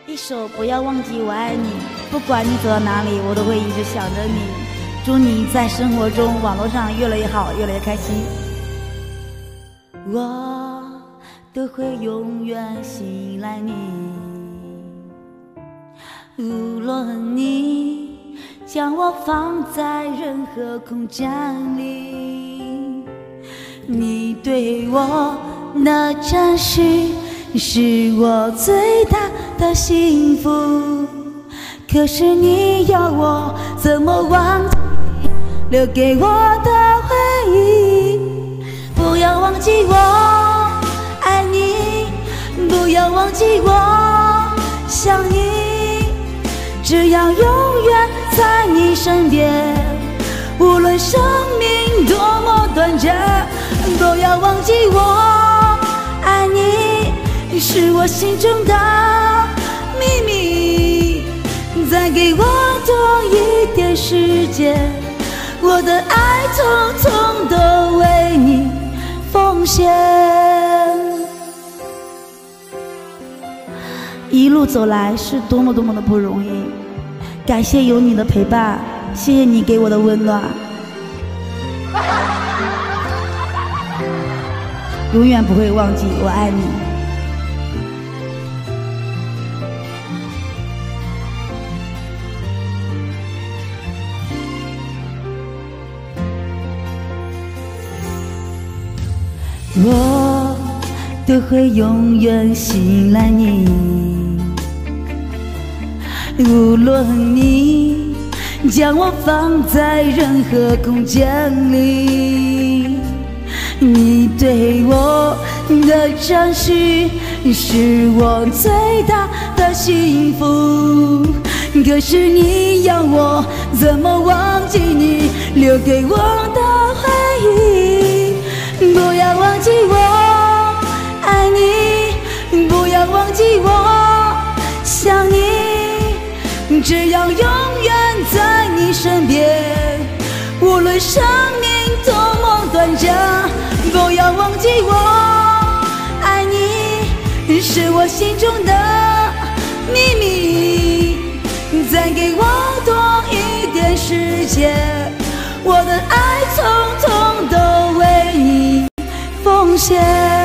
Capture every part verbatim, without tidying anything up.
一首不要忘记我爱你，不管你走到哪里，我都会一直想着你。祝你在生活中、网络上越来越好，越来越开心。我都会永远信赖你，无论你将我放在任何空间里，你对我的珍惜是我最大的幸福。可是你要我怎么忘记留给我的回忆？不要忘记我爱你，不要忘记我想你，只要永远在你身边，无论生命多么短暂。不要忘记我爱你，是我心中的秘密。再给我多一点时间，我的爱统统都为你奉献。一路走来是多么多么的不容易，感谢有你的陪伴，谢谢你给我的温暖，永远不会忘记我爱你。我都会永远信赖你，无论你将我放在任何空间里，你对我的珍惜是我最大的幸福。可是你要我怎么忘记你留给我的回忆？不要忘记我爱你，不要忘记我想你，只要永远在你身边，无论生命多么短暂。不要忘记我爱你，是我心中的秘密。再给我多一点时间，我的爱统统都为你奉献。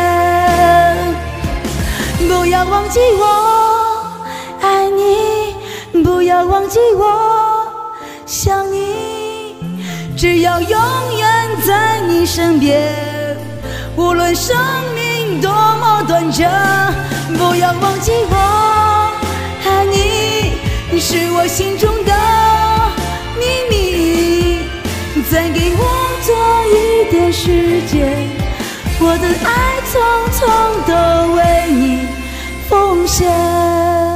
不要忘记我爱你，不要忘记我想你，只要永远在你身边，无论生命多么短暂。不要忘记我爱你，是我心中的秘密。再给我多一点时间，我的爱统统都为你奉献。